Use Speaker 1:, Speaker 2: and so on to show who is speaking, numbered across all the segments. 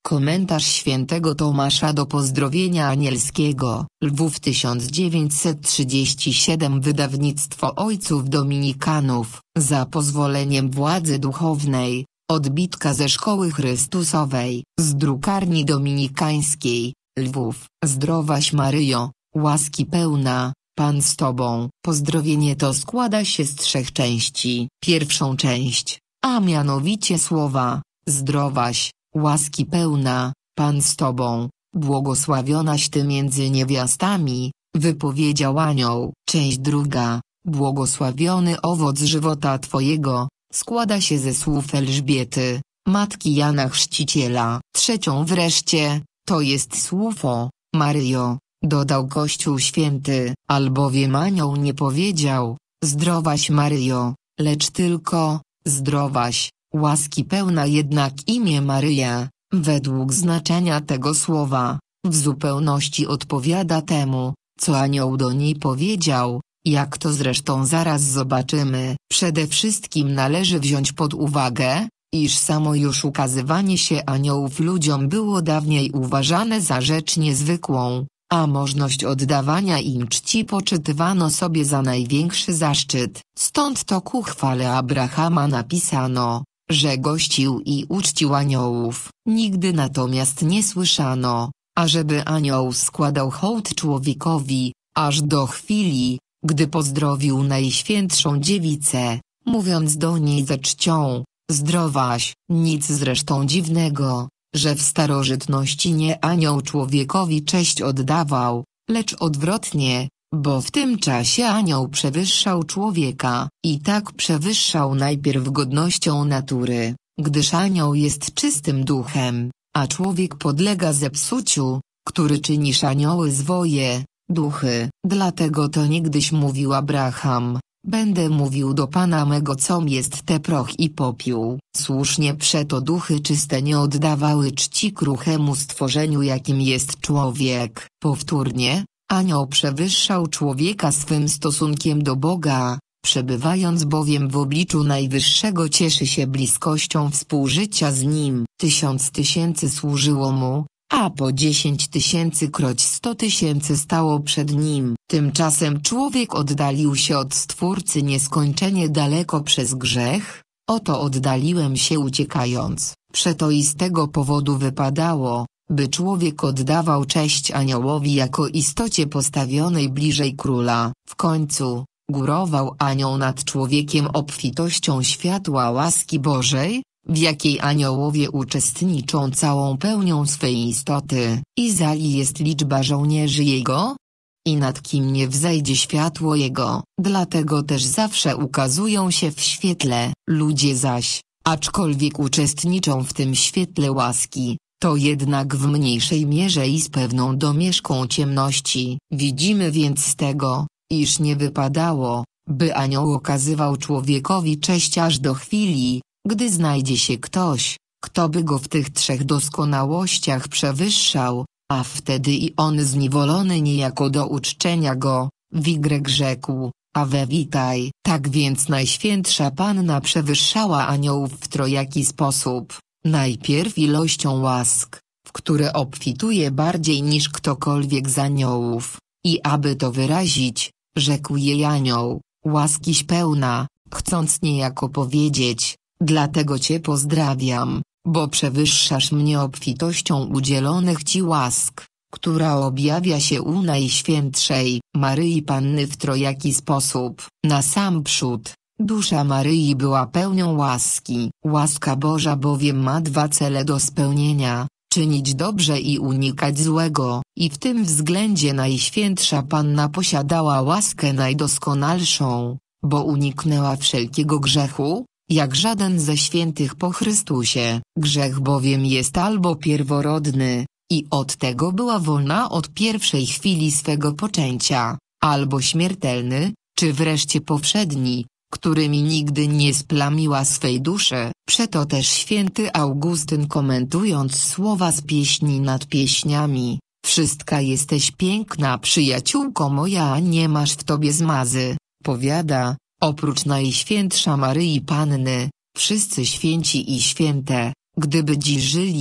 Speaker 1: Komentarz świętego Tomasza do pozdrowienia anielskiego. Lwów 1937. Wydawnictwo Ojców Dominikanów. Za pozwoleniem władzy duchownej. Odbitka ze Szkoły Chrystusowej. Z drukarni dominikańskiej. Lwów. Zdrowaś Maryjo, łaski pełna, Pan z Tobą. Pozdrowienie to składa się z 3 części. Pierwszą część, a mianowicie słowa: zdrowaś, łaski pełna, Pan z Tobą, błogosławionaś Ty między niewiastami, wypowiedział anioł. Część druga, błogosławiony owoc żywota Twojego, składa się ze słów Elżbiety, matki Jana Chrzciciela. Trzecią wreszcie, to jest słów o Maryjo, dodał Kościół Święty, albowiem anioł nie powiedział: zdrowaś Maryjo, lecz tylko: zdrowaś, łaski pełna. Jednak imię Maryja, według znaczenia tego słowa, w zupełności odpowiada temu, co anioł do niej powiedział, jak to zresztą zaraz zobaczymy. Przede wszystkim należy wziąć pod uwagę, iż samo już ukazywanie się aniołów ludziom było dawniej uważane za rzecz niezwykłą, a możność oddawania im czci poczytywano sobie za największy zaszczyt. Stąd to ku chwale Abrahama napisano, że gościł i uczcił aniołów. Nigdy natomiast nie słyszano, ażeby anioł składał hołd człowiekowi, aż do chwili, gdy pozdrowił Najświętszą Dziewicę, mówiąc do niej ze czcią: zdrowaś. Nic zresztą dziwnego, że w starożytności nie anioł człowiekowi cześć oddawał, lecz odwrotnie, bo w tym czasie anioł przewyższał człowieka. I tak przewyższał najpierw godnością natury, gdyż anioł jest czystym duchem, a człowiek podlega zepsuciu, który czynisz anioły zwoje, duchy. Dlatego to niegdyś mówił Abraham: będę mówił do Pana mego, com jest te proch i popiół. Słusznie przeto duchy czyste nie oddawały czci kruchemu stworzeniu, jakim jest człowiek. Powtórnie, anioł przewyższał człowieka swym stosunkiem do Boga, przebywając bowiem w obliczu Najwyższego cieszy się bliskością współżycia z Nim. 1000 tysięcy służyło Mu, a po 10 000 kroć 100 000 stało przed Nim. Tymczasem człowiek oddalił się od Stwórcy nieskończenie daleko przez grzech. Oto oddaliłem się uciekając. Przeto i z tego powodu wypadało, by człowiek oddawał cześć aniołowi jako istocie postawionej bliżej króla. W końcu, górował anioł nad człowiekiem obfitością światła łaski Bożej, w jakiej aniołowie uczestniczą całą pełnią swej istoty. Izali jest liczba żołnierzy Jego, i nad kim nie wzejdzie światło Jego. Dlatego też zawsze ukazują się w świetle. Ludzie zaś, aczkolwiek uczestniczą w tym świetle łaski, to jednak w mniejszej mierze i z pewną domieszką ciemności. Widzimy więc z tego, iż nie wypadało, by anioł okazywał człowiekowi cześć aż do chwili, gdy znajdzie się ktoś, kto by go w tych 3 doskonałościach przewyższał, a wtedy i on zniewolony niejako do uczczenia go, Y rzekł: Ave witaj. Tak więc Najświętsza Panna przewyższała aniołów w trojaki sposób. Najpierw ilością łask, w które obfituje bardziej niż ktokolwiek z aniołów, i aby to wyrazić, rzekł jej anioł: łaskiś pełna, chcąc niejako powiedzieć: dlatego Cię pozdrawiam, bo przewyższasz mnie obfitością udzielonych Ci łask, która objawia się u Najświętszej Maryi Panny w trojaki sposób. Nasamprzód, dusza Maryi była pełnią łaski. Łaska Boża bowiem ma 2 cele do spełnienia: czynić dobrze i unikać złego. I w tym względzie Najświętsza Panna posiadała łaskę najdoskonalszą, bo uniknęła wszelkiego grzechu, jak żaden ze świętych po Chrystusie. Grzech bowiem jest albo pierworodny, i od tego była wolna od pierwszej chwili swego poczęcia, albo śmiertelny, czy wreszcie powszedni, którymi nigdy nie splamiła swej duszy. Przeto też święty Augustyn, komentując słowa z pieśni nad pieśniami: wszystka jesteś piękna przyjaciółko moja, nie masz w tobie zmazy, powiada: oprócz Najświętsza Maryi Panny, wszyscy święci i święte, gdyby dziś żyli,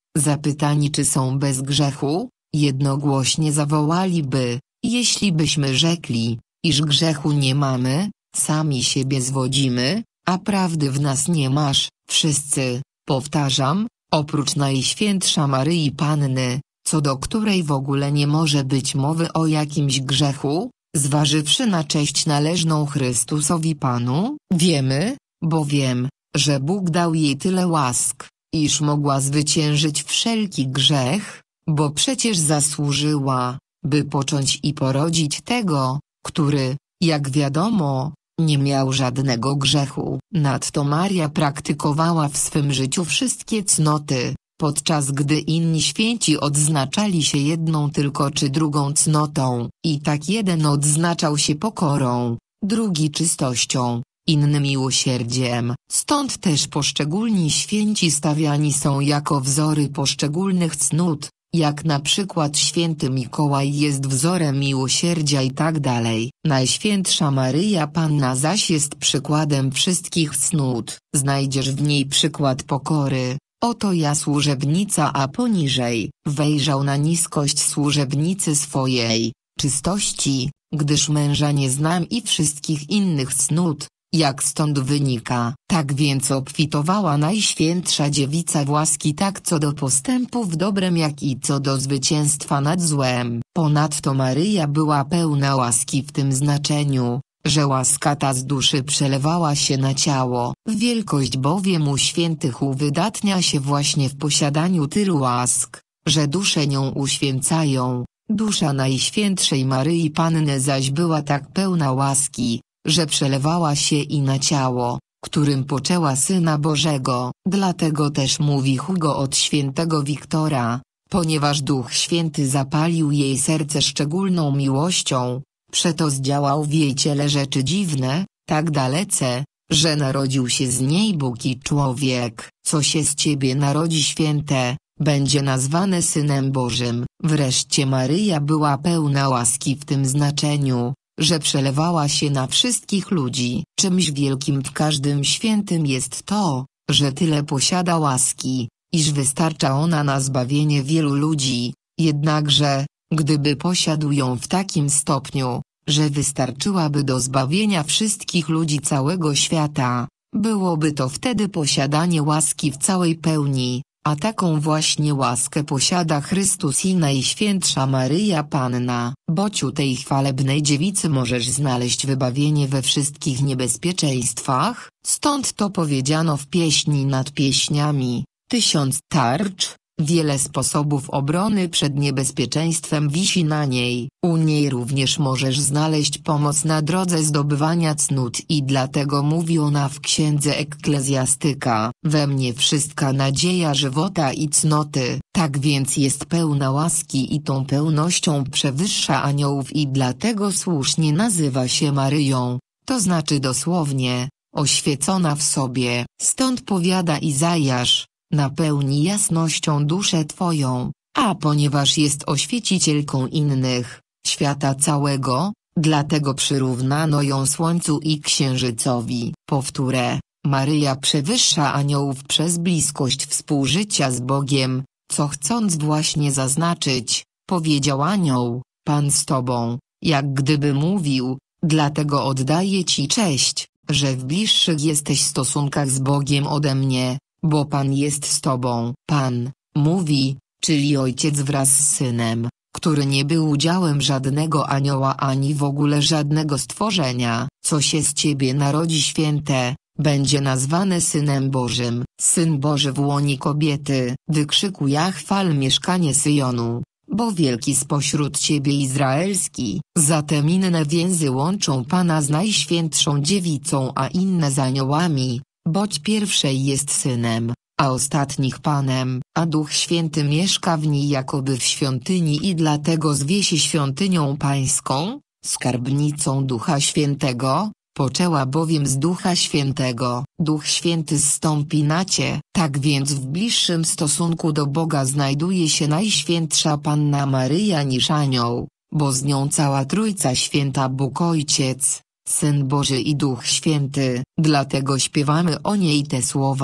Speaker 1: zapytani czy są bez grzechu, jednogłośnie zawołaliby, jeśli byśmy rzekli, iż grzechu nie mamy, sami siebie zwodzimy, a prawdy w nas nie masz. Wszyscy, powtarzam, oprócz Najświętsza Maryi Panny, co do której w ogóle nie może być mowy o jakimś grzechu, zważywszy na cześć należną Chrystusowi Panu, wiemy, bowiem, że Bóg dał jej tyle łask, iż mogła zwyciężyć wszelki grzech, bo przecież zasłużyła, by począć i porodzić tego, który, jak wiadomo, nie miał żadnego grzechu. Nadto Maria praktykowała w swym życiu wszystkie cnoty, podczas gdy inni święci odznaczali się jedną tylko czy drugą cnotą, i tak jeden odznaczał się pokorą, drugi czystością, inny miłosierdziem. Stąd też poszczególni święci stawiani są jako wzory poszczególnych cnót, jak na przykład święty Mikołaj jest wzorem miłosierdzia i tak dalej. Najświętsza Maryja Panna zaś jest przykładem wszystkich cnót. Znajdziesz w niej przykład pokory. Oto ja służebnica, a poniżej wejrzał na niskość służebnicy swojej, czystości, gdyż męża nie znam i wszystkich innych cnót, jak stąd wynika. Tak więc obfitowała Najświętsza Dziewica w łaski tak co do postępu w dobrem jak i co do zwycięstwa nad złem. Ponadto Maryja była pełna łaski w tym znaczeniu, że łaska ta z duszy przelewała się na ciało. Wielkość bowiem u świętych uwydatnia się właśnie w posiadaniu tylu łask, że dusze nią uświęcają. Dusza Najświętszej Maryi Panny zaś była tak pełna łaski, że przelewała się i na ciało, którym poczęła Syna Bożego. Dlatego też mówi Hugo od świętego Wiktora, ponieważ Duch Święty zapalił jej serce szczególną miłością, przeto zdziałał w jej ciele rzeczy dziwne, tak dalece, że narodził się z niej Bóg i człowiek. Co się z ciebie narodzi święte, będzie nazwane Synem Bożym. Wreszcie Maryja była pełna łaski w tym znaczeniu, że przelewała się na wszystkich ludzi. Czymś wielkim w każdym świętym jest to, że tyle posiada łaski, iż wystarcza ona na zbawienie wielu ludzi, jednakże, gdyby posiadł ją w takim stopniu, że wystarczyłaby do zbawienia wszystkich ludzi całego świata, byłoby to wtedy posiadanie łaski w całej pełni, a taką właśnie łaskę posiada Chrystus i Najświętsza Maryja Panna. Bociu tej chwalebnej dziewicy możesz znaleźć wybawienie we wszystkich niebezpieczeństwach, stąd to powiedziano w pieśni nad pieśniami, 1000 tarcz, wiele sposobów obrony przed niebezpieczeństwem wisi na niej. U niej również możesz znaleźć pomoc na drodze zdobywania cnót i dlatego mówi ona w księdze Ekklezjastyka, we mnie wszystka nadzieja żywota i cnoty. Tak więc jest pełna łaski i tą pełnością przewyższa aniołów i dlatego słusznie nazywa się Maryją, to znaczy dosłownie, oświecona w sobie. Stąd powiada Izajasz, napełni jasnością duszę Twoją, a ponieważ jest oświecicielką innych, świata całego, dlatego przyrównano ją słońcu i księżycowi. Powtórę, Maryja przewyższa aniołów przez bliskość współżycia z Bogiem, co chcąc właśnie zaznaczyć, powiedział anioł, Pan z Tobą, jak gdyby mówił, dlatego oddaję Ci cześć, że w bliższych jesteś stosunkach z Bogiem ode mnie, bo Pan jest z Tobą. Pan, mówi, czyli Ojciec wraz z Synem, który nie był udziałem żadnego anioła ani w ogóle żadnego stworzenia. Co się z Ciebie narodzi święte, będzie nazwane Synem Bożym. Syn Boży w łonie kobiety. Wykrzykuj chwal mieszkanie Syjonu, bo wielki spośród Ciebie Izraelski. Zatem inne więzy łączą Pana z Najświętszą Dziewicą a inne z aniołami, boć pierwszej jest Synem, a ostatnich Panem, a Duch Święty mieszka w niej jakoby w świątyni i dlatego zwie się świątynią pańską, skarbnicą Ducha Świętego, poczęła bowiem z Ducha Świętego. Duch Święty zstąpi na Cię. Tak więc w bliższym stosunku do Boga znajduje się Najświętsza Panna Maryja niż anioł, bo z nią cała Trójca Święta Bóg Ojciec, Syn Boży i Duch Święty. Dlatego śpiewamy o niej te słowa,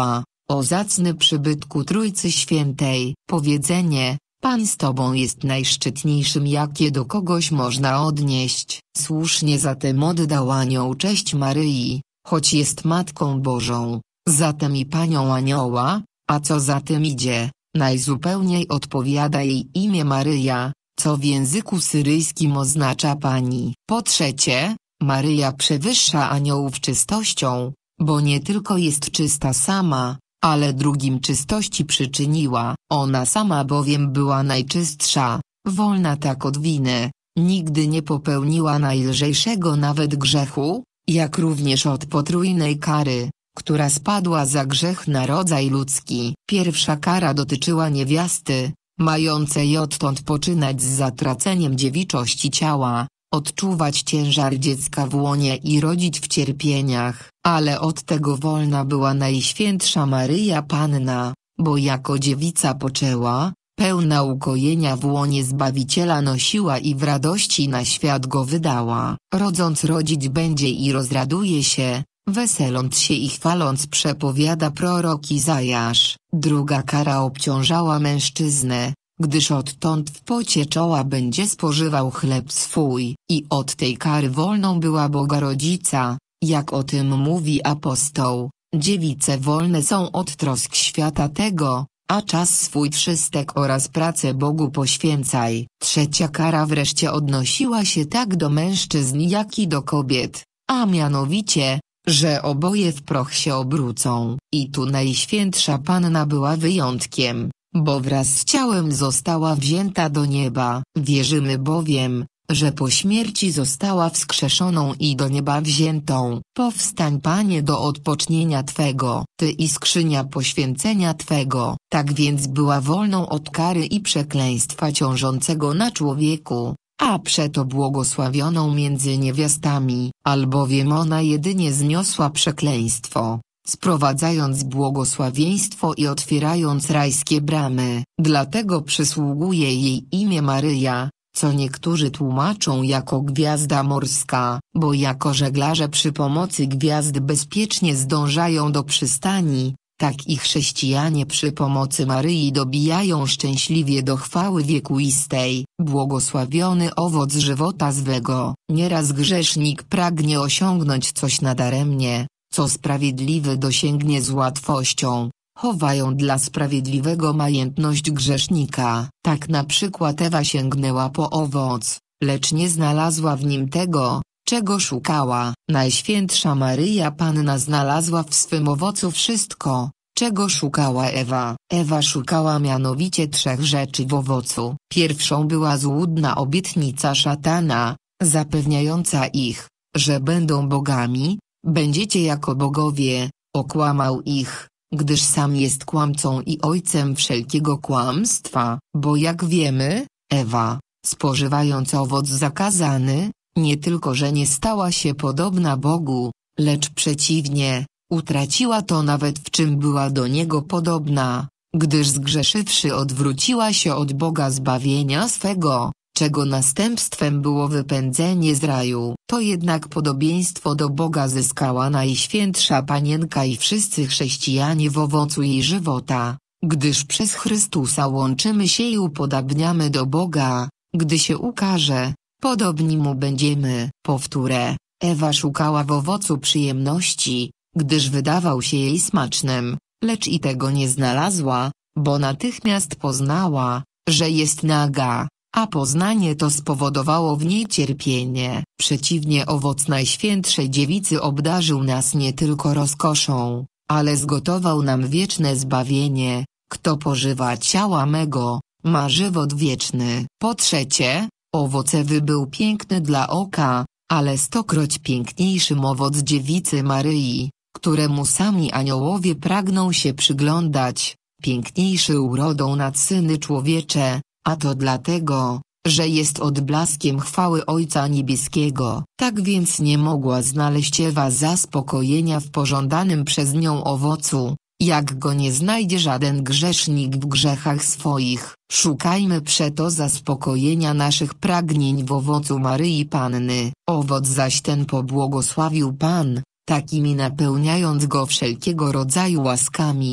Speaker 1: o zacny przybytku Trójcy Świętej. Powiedzenie: Pan z Tobą jest najszczytniejszym, jakie do kogoś można odnieść. Słusznie zatem oddał anioł cześć Maryi, choć jest Matką Bożą, zatem i Panią Anioła, a co za tym idzie, najzupełniej odpowiada jej imię Maryja, co w języku syryjskim oznacza Pani. Po trzecie, Maryja przewyższa aniołów czystością, bo nie tylko jest czysta sama, ale drugim czystości przyczyniła. Ona sama bowiem była najczystsza, wolna tak od winy, nigdy nie popełniła najlżejszego nawet grzechu, jak również od potrójnej kary, która spadła za grzech na rodzaj ludzki. Pierwsza kara dotyczyła niewiasty, mającej odtąd poczynać z zatraceniem dziewiczości ciała, odczuwać ciężar dziecka w łonie i rodzić w cierpieniach. Ale od tego wolna była Najświętsza Maryja Panna, bo jako dziewica poczęła, pełna ukojenia w łonie Zbawiciela nosiła i w radości na świat go wydała. Rodząc rodzić będzie i rozraduje się, weseląc się i chwaląc przepowiada prorok Izajasz. Druga kara obciążała mężczyznę, gdyż odtąd w pocie czoła będzie spożywał chleb swój. I od tej kary wolną była Boga Rodzica, jak o tym mówi apostoł: dziewice wolne są od trosk świata tego, a czas swój wszystek oraz pracę Bogu poświęcaj. Trzecia kara wreszcie odnosiła się tak do mężczyzn jak i do kobiet, a mianowicie, że oboje w proch się obrócą. I tu Najświętsza Panna była wyjątkiem, bo wraz z ciałem została wzięta do nieba. Wierzymy bowiem, że po śmierci została wskrzeszoną i do nieba wziętą. Powstań Panie do odpocznienia Twego, Ty i skrzynia poświęcenia Twego. Tak więc była wolną od kary i przekleństwa ciążącego na człowieku, a przeto błogosławioną między niewiastami, albowiem ona jedynie zniosła przekleństwo, sprowadzając błogosławieństwo i otwierając rajskie bramy. Dlatego przysługuje jej imię Maryja, co niektórzy tłumaczą jako gwiazda morska, bo jako żeglarze przy pomocy gwiazd bezpiecznie zdążają do przystani, tak i chrześcijanie przy pomocy Maryi dobijają szczęśliwie do chwały wiekuistej. Błogosławiony owoc żywota zwego. Nieraz grzesznik pragnie osiągnąć coś nadaremnie, co sprawiedliwy dosięgnie z łatwością. Chowają dla sprawiedliwego majętność grzesznika. Tak na przykład Ewa sięgnęła po owoc, lecz nie znalazła w nim tego, czego szukała. Najświętsza Maryja Panna znalazła w swym owocu wszystko, czego szukała Ewa. Ewa szukała mianowicie trzech rzeczy w owocu. Pierwszą była złudna obietnica szatana, zapewniająca ich, że będą bogami, będziecie jako bogowie. Okłamał ich, gdyż sam jest kłamcą i ojcem wszelkiego kłamstwa, bo jak wiemy, Ewa, spożywając owoc zakazany, nie tylko że nie stała się podobna Bogu, lecz przeciwnie, utraciła to nawet w czym była do Niego podobna, gdyż zgrzeszywszy odwróciła się od Boga zbawienia swego, czego następstwem było wypędzenie z raju. To jednak podobieństwo do Boga zyskała Najświętsza Panienka i wszyscy chrześcijanie w owocu jej żywota, gdyż przez Chrystusa łączymy się i upodabniamy do Boga. Gdy się ukaże, podobni Mu będziemy. Powtórę, Ewa szukała w owocu przyjemności, gdyż wydawał się jej smacznym, lecz i tego nie znalazła, bo natychmiast poznała, że jest naga, a poznanie to spowodowało w niej cierpienie. Przeciwnie, owoc Najświętszej Dziewicy obdarzył nas nie tylko rozkoszą, ale zgotował nam wieczne zbawienie. Kto pożywa ciała mego, ma żywot wieczny. Po trzecie, owoc Ewy był piękny dla oka, ale stokroć piękniejszym owoc Dziewicy Maryi, któremu sami aniołowie pragną się przyglądać, piękniejszy urodą nad syny człowiecze, a to dlatego, że jest odblaskiem chwały Ojca Niebieskiego. Tak więc nie mogła znaleźć Ewa zaspokojenia w pożądanym przez nią owocu, jak go nie znajdzie żaden grzesznik w grzechach swoich. Szukajmy przeto zaspokojenia naszych pragnień w owocu Maryi Panny. Owoc zaś ten pobłogosławił Pan, takimi napełniając go wszelkiego rodzaju łaskami,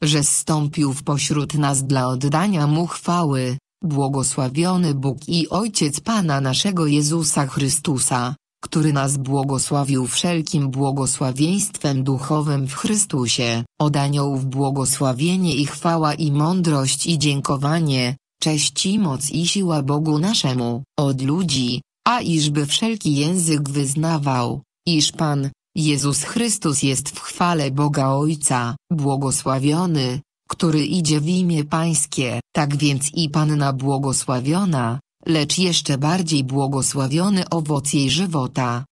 Speaker 1: że zstąpił pośród nas dla oddania Mu chwały. Błogosławiony Bóg i Ojciec Pana naszego Jezusa Chrystusa, który nas błogosławił wszelkim błogosławieństwem duchowym w Chrystusie. Od aniołów błogosławienie i chwała i mądrość i dziękowanie, cześć i moc i siła Bogu naszemu. Od ludzi, a iżby wszelki język wyznawał, iż Pan Jezus Chrystus jest w chwale Boga Ojca. Błogosławiony, który idzie w imię Pańskie. Tak więc i Panna błogosławiona, lecz jeszcze bardziej błogosławiony owoc jej żywota.